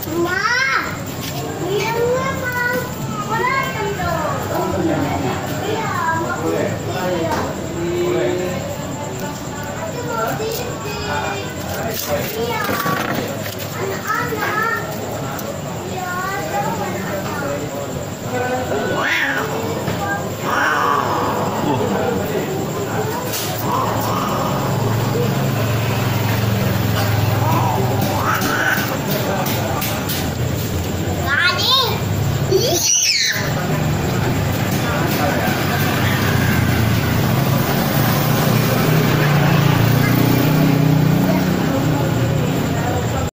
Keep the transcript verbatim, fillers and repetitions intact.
Ma, bilangnya mau berantem dong. Iya, mau iya. Aku mau tidur. Iya.